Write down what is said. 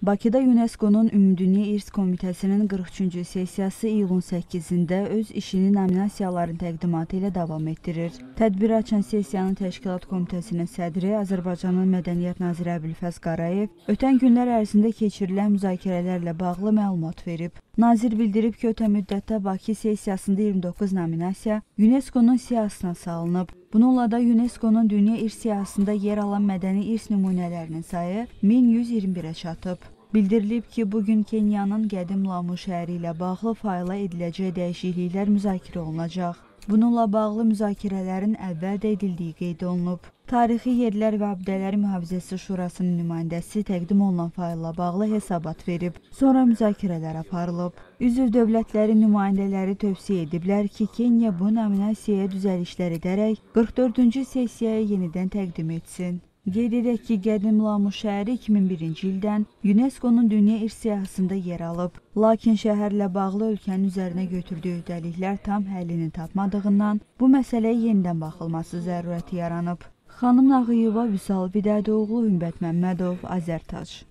Bakıda UNESCO-nun Ümumdünya İrs Komitəsinin 43-cü sessiyası iyulun 8-də öz işini nominasiyaların təqdimatı ilə davam etdirir. Tədbiri açan sessiyanın Təşkilat Komitəsinin sədri Azərbaycanın Mədəniyyət naziri Əbülfəz Qarayev ötən günlər ərzində keçirilən müzakirələrlə bağlı məlumat verib. Nazir bildirib ki, ötən müddətdə Bakı sessiyasında 29 nominasiya UNESCO-nun siyahısına salınıb. Bununla da UNESCO-nun Dünya İrs siyahısında yer alan mədəni irs nümunələrinin sayı 1121-ə çatıb. Bildirilib ki, bugün Kenyanın qədim Lamu şəhəri ilə bağlı fayla ediləcək dəyişikliklər müzakirə olunacaq. Bununla bağlı müzakirələrin əvvəl də edildiyi qeyd olunub. Tarixi Yerlər və Abidələr Mühafizəsi Şurasının nümayəndəsi təqdim olunan faylla bağlı hesabat verib. Sonra müzakirələr aparılıb. Üzv dövlətlərin nümayəndələri tövsiyə ediblər ki, Kenya bu nominasiyaya düzəlişlər edərək 44-cü sessiyaya yenidən təqdim etsin. Qeyd edək ki, qədim Lamu şəhəri 2001-ci ildən UNESCO-nun Dünya İrs siyahısında yer alıb. Lakin şəhərlə bağlı ölkənin üzərinə götürdüyü öhdəliklər tam həllini tapmadığından bu məsələyə yenidən baxılması zərurəti yaranıb. Xanım Nağıyeva, Vüsal Vidədoğlu, Ümid Məmmədov, Azərtac.